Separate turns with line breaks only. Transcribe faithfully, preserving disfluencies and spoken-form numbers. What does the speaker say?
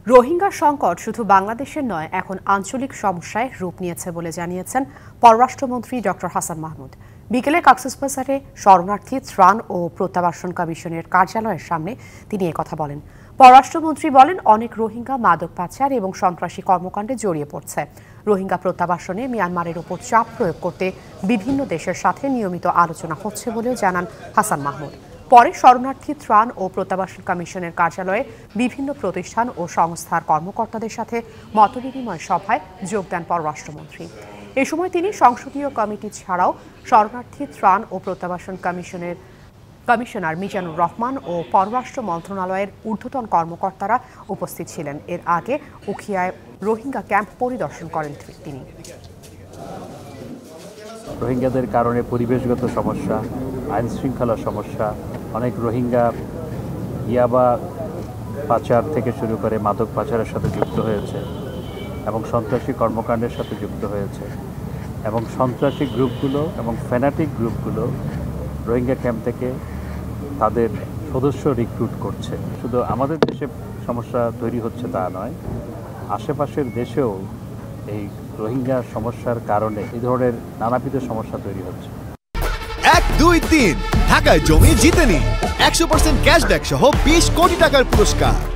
রোহিঙ্গা সংকট শুধু বাংলাদেশের নয়, এখন আঞ্চলিক সমস্যায় রূপ নিয়েছে বলে জানিয়েছেন পররাষ্ট্রমন্ত্রী ডক্টর হাসান মাহমুদ। বিকেলে কক্সবাজারে শরণার্থী ত্রাণ ও প্রত্যাবাসন কমিশনের কার্যালয়ের সামনে তিনি একথা বলেন। পররাষ্ট্রমন্ত্রী বলেন, অনেক রোহিঙ্গা মাদক পাচার এবং সন্ত্রাসী কর্মকাণ্ডে জড়িয়ে পড়ছে। রোহিঙ্গা প্রত্যাবাসনে মিয়ানমারের উপর চাপ প্রয়োগ করতে বিভিন্ন দেশের সাথে নিয়মিত আলোচনা হচ্ছে বলেও জানান হাসান মাহমুদ। পরে শরণার্থী ত্রাণ ও প্রত্যাবাসন কমিশনের কার্যালয়ে বিভিন্ন প্রতিষ্ঠান ও সংস্থার কর্মকর্তাদের সাথে মতবিনিময় সভায় যোগ দেন পররাষ্ট্রমন্ত্রী। এ সময় তিনি সংসদীয় কমিটি ছাড়াও শরণার্থী ত্রাণ ও প্রত্যাবাসন কমিশনের কমিশনার মিজানুর রহমান ও পররাষ্ট্র মন্ত্রণালয়ের ঊর্ধ্বতন কর্মকর্তারা উপস্থিত ছিলেন। এর আগে উখিয়ায় রোহিঙ্গা ক্যাম্প পরিদর্শন করেন তিনি।
রোহিঙ্গাদের কারণে পরিবেশগত সমস্যা, আইন শৃঙ্খলা সমস্যা, অনেক রোহিঙ্গা ইয়াবা পাচার থেকে শুরু করে মাদক পাচারের সাথে যুক্ত হয়েছে এবং সন্ত্রাসী কর্মকাণ্ডের সাথে যুক্ত হয়েছে এবং সন্ত্রাসী গ্রুপগুলো এবং ফ্যানাটিক গ্রুপগুলো রোহিঙ্গা ক্যাম্প থেকে তাদের সদস্য রিক্রুট করছে। শুধু আমাদের দেশে সমস্যা তৈরি হচ্ছে তা নয়, আশেপাশের দেশেও এই রোহিঙ্গা সমস্যার কারণে এই ধরনের নানাবিধ সমস্যা তৈরি হচ্ছে।
এক দুই তিন ঢাকায় জমি জিতে নিন একশো পার্সেন্ট ক্যাশব্যাক সহ বিশ কোটি টাকার পুরস্কার।